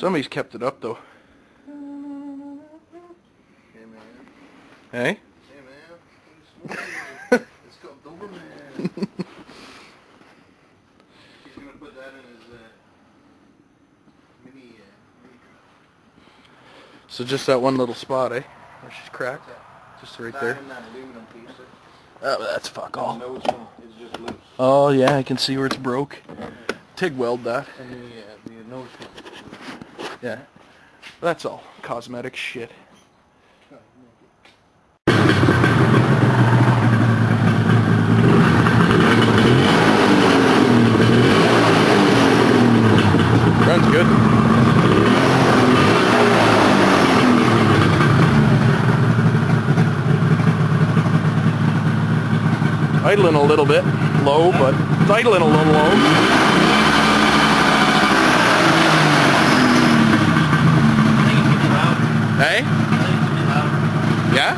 Somebody's kept it up though. Hey man. Hey? Hey man. It's called Doberman. He's gonna put that in his mini So just that one little spot, eh? Where she's cracked? Just right there. That aluminum piece. Oh, that's fuck all. No, it's just loose. Oh yeah, I can see where it's broke. TIG weld that. And the nose pin. Yeah. That's all cosmetic shit. Runs good. Idling a little bit low, but it's idling a little low. Hey? Yeah?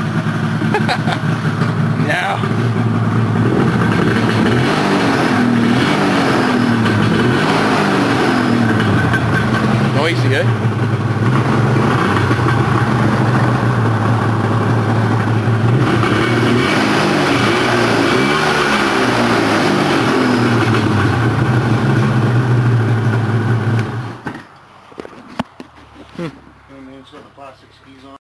Now. Noisy, eh? And then it's got the plastic skis on.